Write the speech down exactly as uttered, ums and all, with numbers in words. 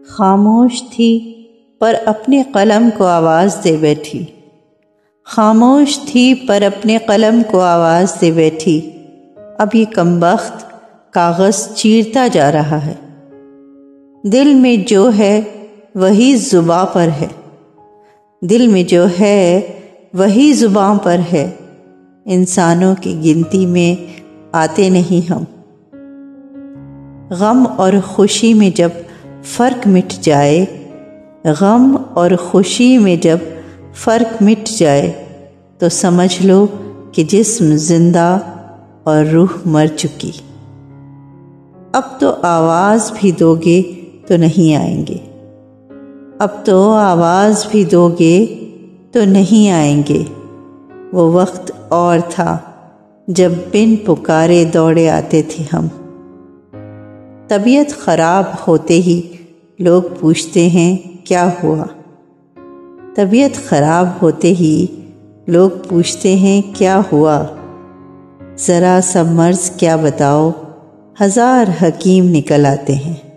खामोश थी पर अपने कलम को आवाज़ दे बैठी। खामोश थी पर अपने कलम को आवाज़ दे बैठी। अब ये कमबख्त कागज़ चीरता जा रहा है। दिल में जो है वही ज़ुबां पर है। दिल में जो है वही ज़ुबां पर है। इंसानों की गिनती में आते नहीं हम। गम और खुशी में जब फ़र्क मिट जाए, गम और खुशी में जब फ़र्क मिट जाए, तो समझ लो कि जिस्म ज़िंदा और रूह मर चुकी। अब तो आवाज़ भी दोगे तो नहीं आएंगे। अब तो आवाज़ भी दोगे तो नहीं आएंगे। वो वक्त और था जब बिन पुकारे दौड़े आते थे हम। तबीयत ख़राब होते ही लोग पूछते हैं क्या हुआ। तबीयत ख़राब होते ही लोग पूछते हैं क्या हुआ। ज़रा सा मर्ज़ क्या बताओ, हज़ार हकीम निकल आते हैं।